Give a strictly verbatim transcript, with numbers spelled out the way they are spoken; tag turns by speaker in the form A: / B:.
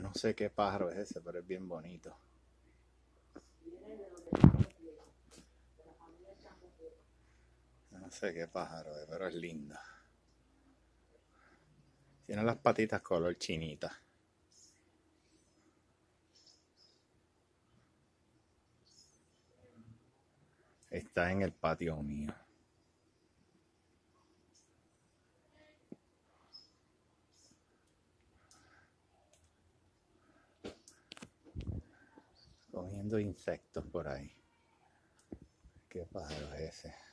A: No sé qué pájaro es ese, pero es bien bonito. No sé qué pájaro es, pero es lindo. Tiene las patitas color chinita. Está en el patio mío. Cogiendo insectos por ahí. ¿Qué pájaro es ese?